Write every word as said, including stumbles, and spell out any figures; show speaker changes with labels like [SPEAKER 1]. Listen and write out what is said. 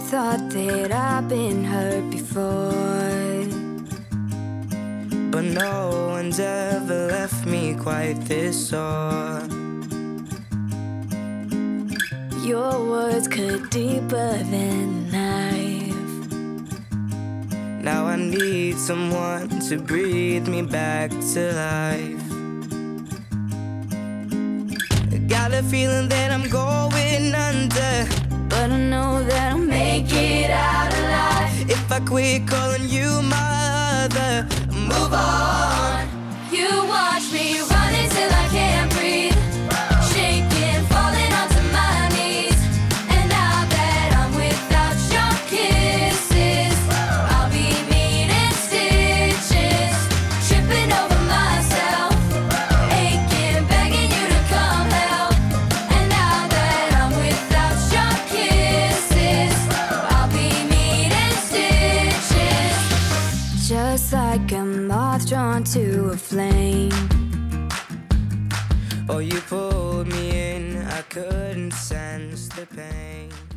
[SPEAKER 1] thought that I've been hurt before,
[SPEAKER 2] but no one's ever left me quite this sore.
[SPEAKER 1] your words cut deeper than knife.
[SPEAKER 2] Now I need someone to breathe me back to life. Got a feeling that I'm going under,
[SPEAKER 1] but I know that I'll make it out alive.
[SPEAKER 2] if I quit calling you my other. Move on.
[SPEAKER 1] You watch me running till I can't breathe, shaking, falling onto my knees. And now that I'm without your kisses, I'll be needing stitches, tripping over myself, aching, begging you to come help. And now that I'm without your kisses, I'll be needing stitches, just like a moth drawn to a flame.
[SPEAKER 2] Oh, you pulled me in, I couldn't sense the pain.